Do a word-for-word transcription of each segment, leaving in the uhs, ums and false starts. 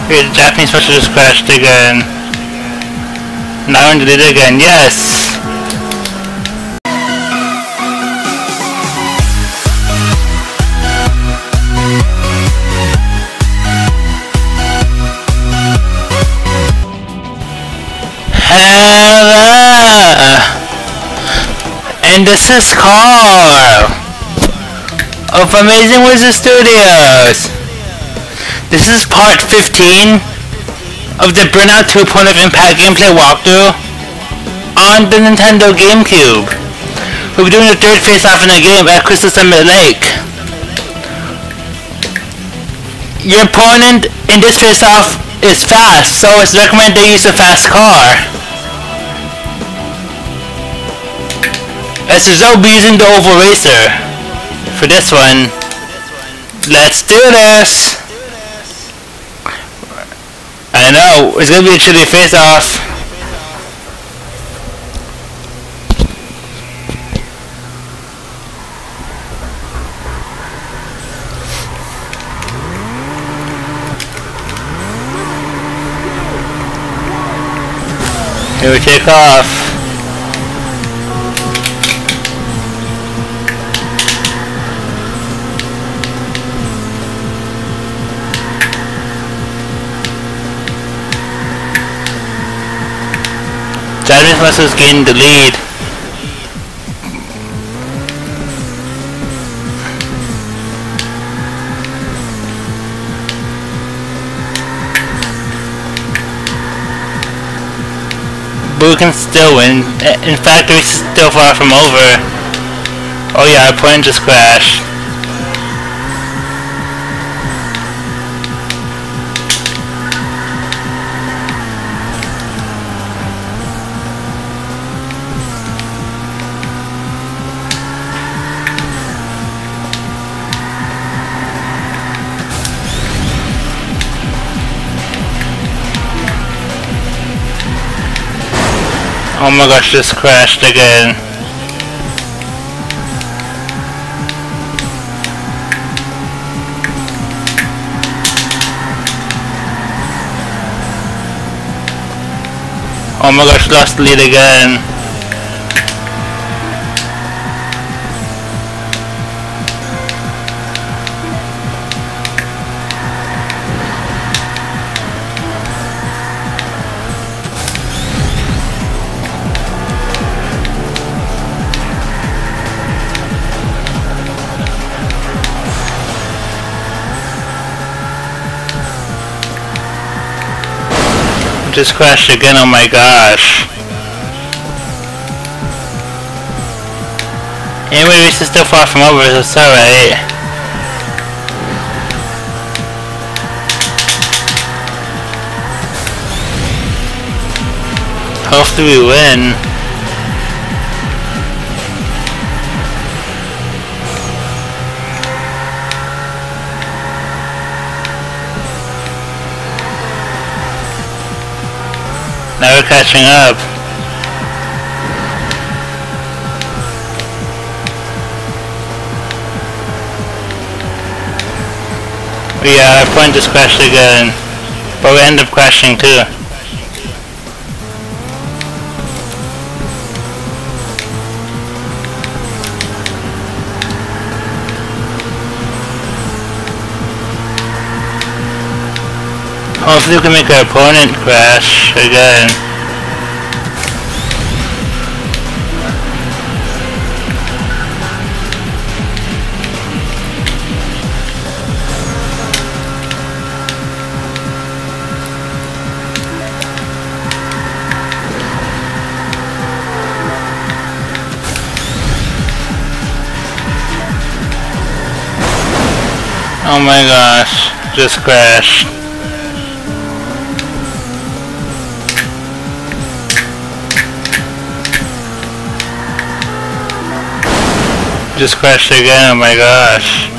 Okay, the Japanese person just crashed again. Now I did it again, yes! Hello! And this is Carl of Amazing Wizard Studios. This is part fifteen of the Burnout two Point of Impact gameplay walkthrough on the Nintendo GameCube. We'll be doing the third face-off in the game at Crystal Summit Lake. Your opponent in this face-off is fast, so it's recommended they use a fast car. As a result, we'll be using the Oval Racer for this one. Let's do this! I know, it's gonna be a chilly face-off. Here we take off. Japanese muscles gained the lead. Boo can still win. In fact, we're still far from over. Oh yeah, our plane just crashed. Oh my gosh, just crashed again. Oh my gosh, lost the lead again. Just crashed again, oh my gosh. Anyway, this is still far from over, so it's alright. Hopefully we win. Now we're catching up. Yeah, our plane just crashed again. But we end up crashing too. Hopefully we can make our opponent crash again. Oh my gosh, just crashed. Just crashed again, oh my gosh.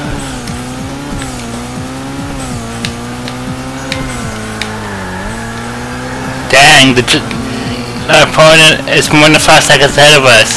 Dang, the our opponent is more than five seconds ahead of us.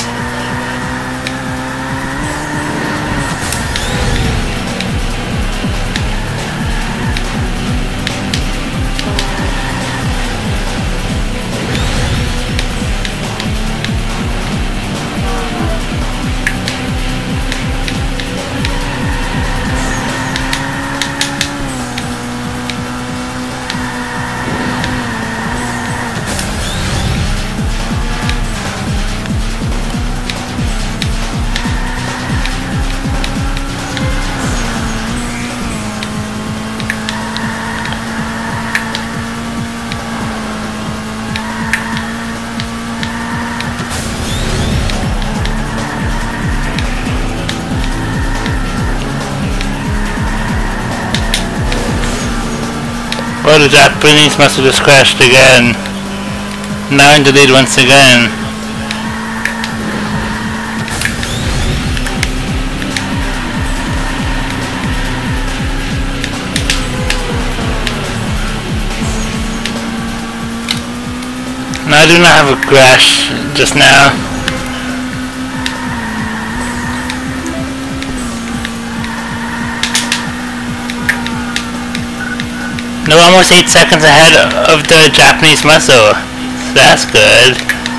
Well, the Japanese must have just crashed again. Now in the lead once again. No, I do not have a crash just now. No, almost eight seconds ahead of the Japanese muscle. So that's good.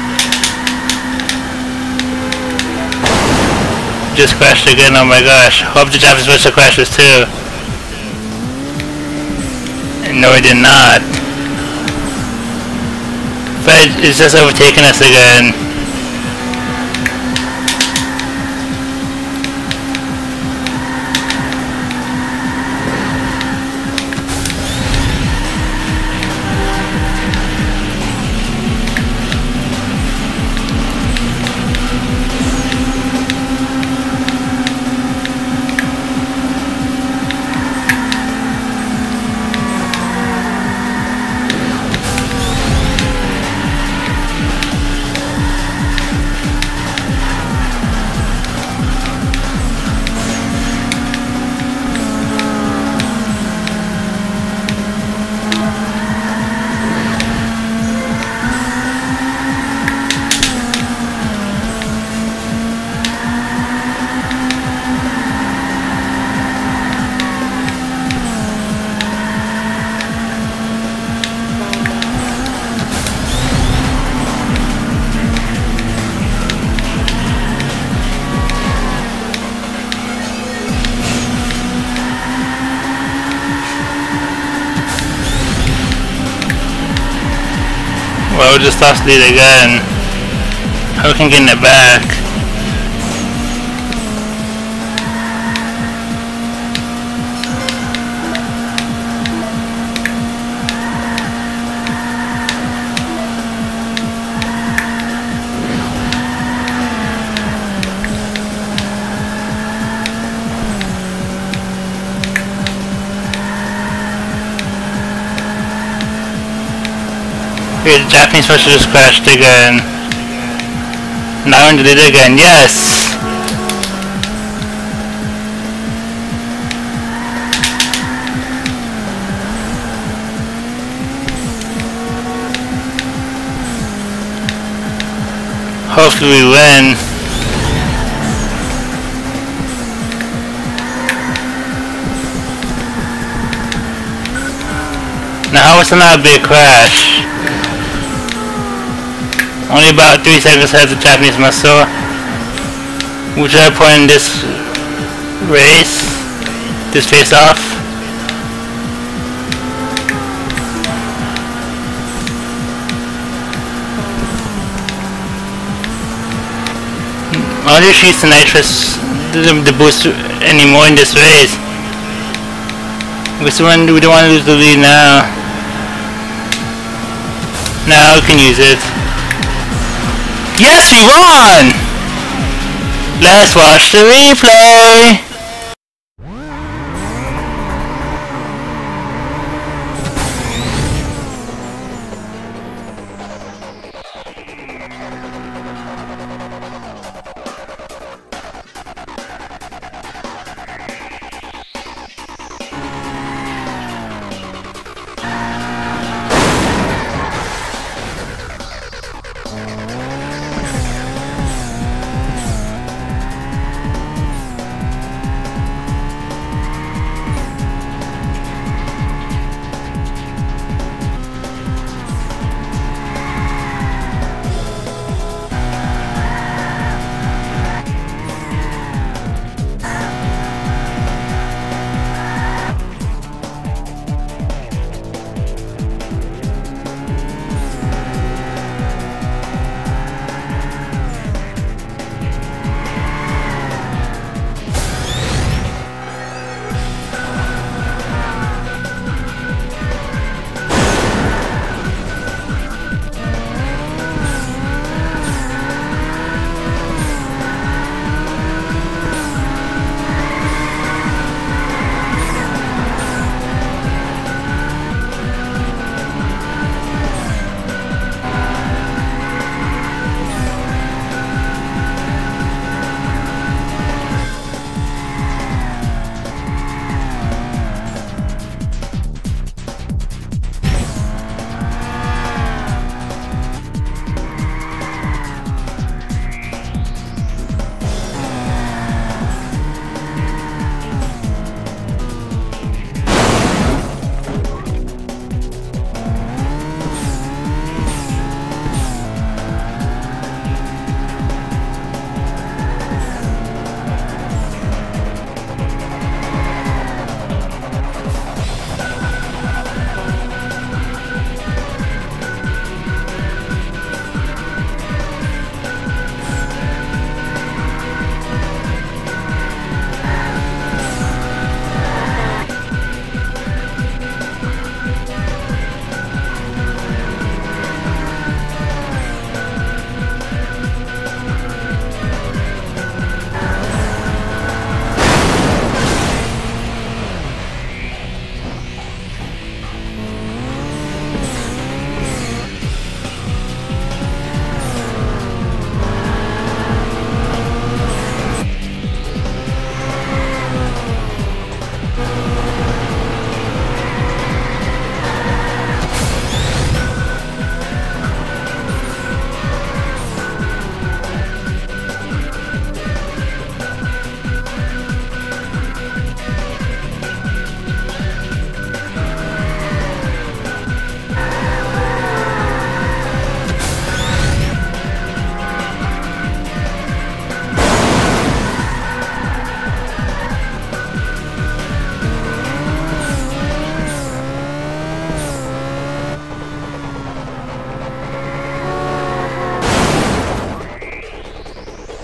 Just crashed again, oh my gosh. Hope the Japanese muscle crashes too. No, it did not. But it's just overtaking us again. Well, we just lost lead again. How can we get it back? Okay, the Japanese muscle just crashed again. Now into it again, yes! Hopefully we win. Now how was it not a big crash? Only about three seconds ahead of the Japanese muscle. Which I point in this race, this face off. I wonder if she used the nitrous, the, the boost anymore in this race. Because we don't want to lose the lead now. Now we can use it. Yes, we won! Let's watch the replay!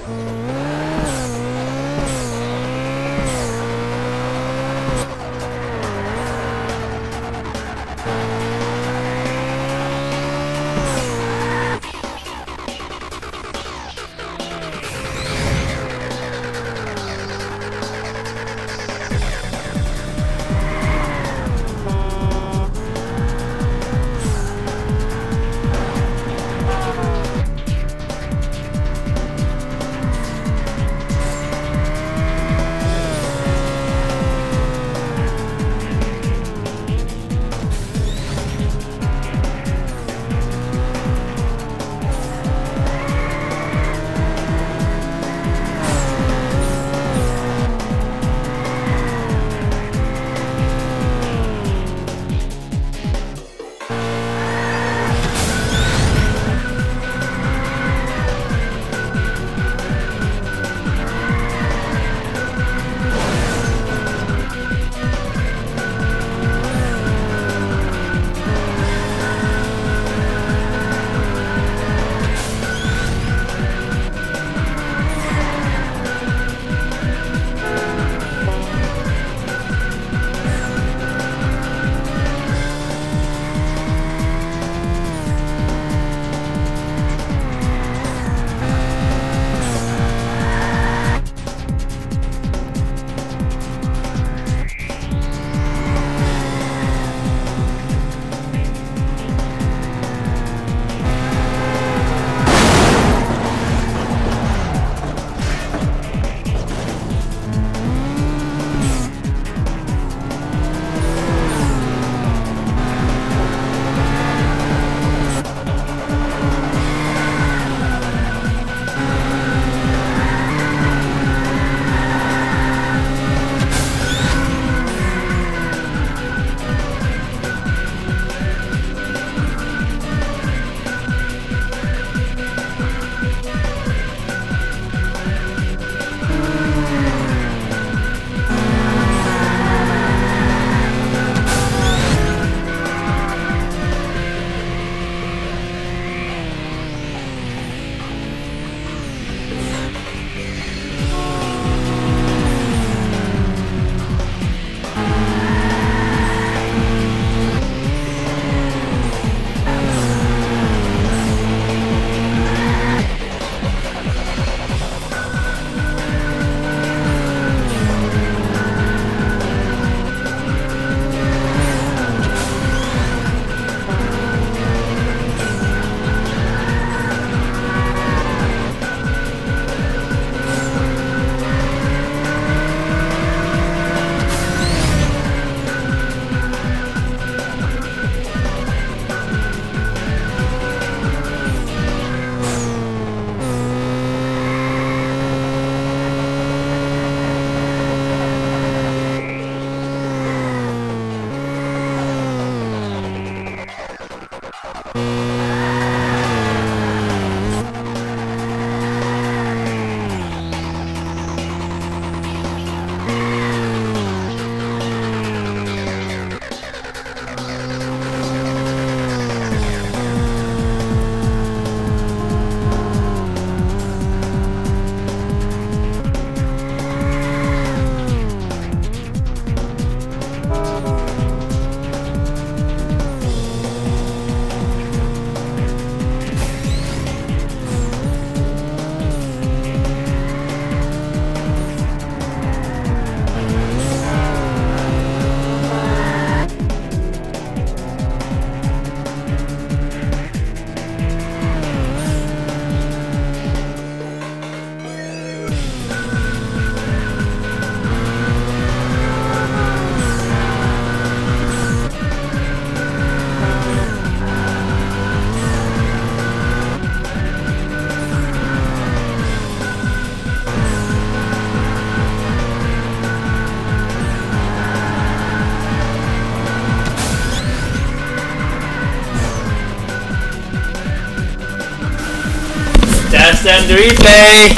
That's them to replay.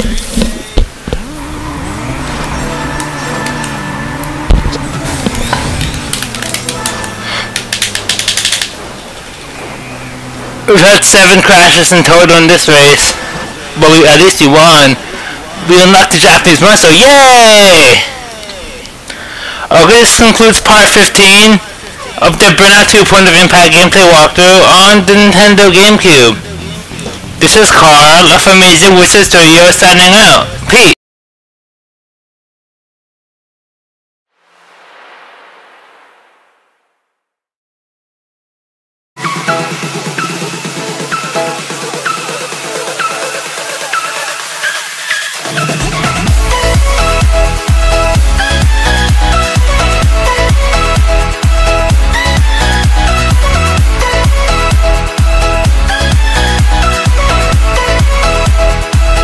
We've had seven crashes in total in this race, but we, at least we won. we unlocked the Japanese muscle. Yay! Okay, this concludes part fifteen of the Burnout two Point of Impact gameplay walkthrough on the Nintendo GameCube. This is Carl of Amazing Wizard Studios signing out. Peace!